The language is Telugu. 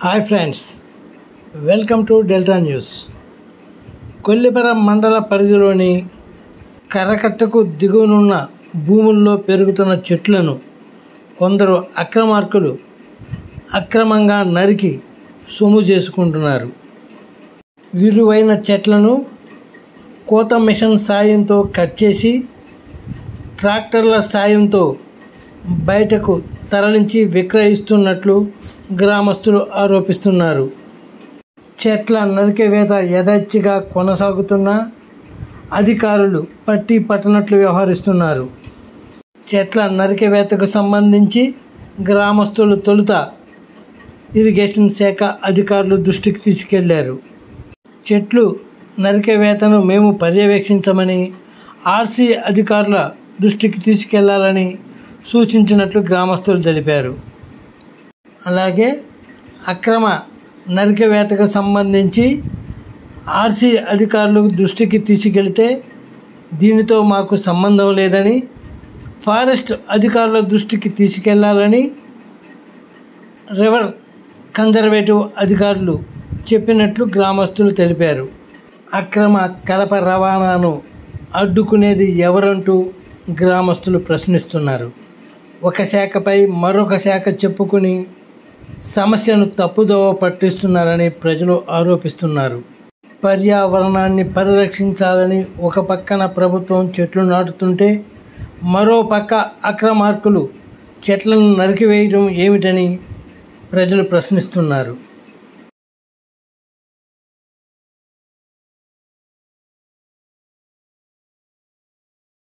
Hi friends, welcome to delta news. Kollipara మండల పరిధిలోని కరకట్టకు దిగువనున్న భూముల్లో పెరుగుతున్న చెట్లను కొందరు అక్రమార్కులు అక్రమంగా నరికి సొమ్ము చేసుకుంటున్నారు. విలువైన చెట్లను కోత మిషన్ సాయంతో కట్ చేసి ట్రాక్టర్ల సాయంతో బయటకు తరలించి విక్రయిస్తున్నట్లు గ్రామస్తులు ఆరోపిస్తున్నారు. చెట్ల నరికివేత యథేచ్ఛగా కొనసాగుతున్నా అధికారులు పట్టి పట్టనట్లు వ్యవహరిస్తున్నారు. చెట్ల నరికివేతకు సంబంధించి గ్రామస్తులు తొలుత ఇరిగేషన్ శాఖ అధికారులు దృష్టికి తీసుకెళ్లారు. చెట్లు నరికివేతను మేము పర్యవేక్షించమని ఆర్సీ అధికారుల దృష్టికి తీసుకెళ్లాలని సూచించినట్లు గ్రామస్తులు తెలిపారు. అలాగే అక్రమ నరికివేతకు సంబంధించి ఆర్సీ అధికారులు దృష్టికి తీసుకెళ్తే దీనితో మాకు సంబంధం లేదని, ఫారెస్ట్ అధికారుల దృష్టికి తీసుకెళ్లాలని రివర్ కన్జర్వేటివ్ అధికారులు చెప్పినట్లు గ్రామస్తులు తెలిపారు. అక్రమ కలప రవాణాను అడ్డుకునేది ఎవరంటూ గ్రామస్తులు ప్రశ్నిస్తున్నారు. ఒక శాఖపై మరొక శాఖ చెప్పుకుని సమస్యను తప్పుదోవ పట్టిస్తున్నారని ప్రజలు ఆరోపిస్తున్నారు. పర్యావరణాన్ని పరిరక్షించాలని ఒక పక్కన ప్రభుత్వం చెట్లు నాటుతుంటే మరో పక్క అక్రమార్కులు చెట్లను నరికివేయడం ఏమిటని ప్రజలు ప్రశ్నిస్తున్నారు.